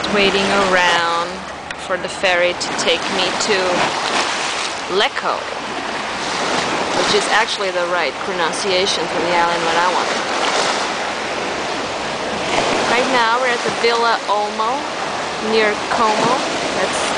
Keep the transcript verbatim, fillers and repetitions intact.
waiting around for the ferry to take me to Lecco, which is actually the right pronunciation for the island when I want it. Right now we're at the Villa Olmo near Como. That's